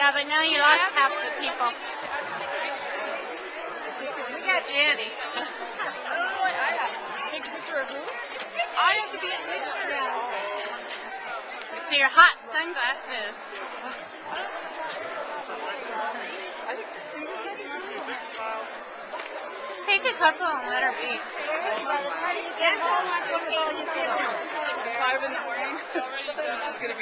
Yeah, but now you lost half the people. We got Danny. I don't know what I have. Take a picture of who? I have to be in the picture now. See your hot sunglasses. Take a couple and let her be. How do you get home? 5 in the morning. She's gonna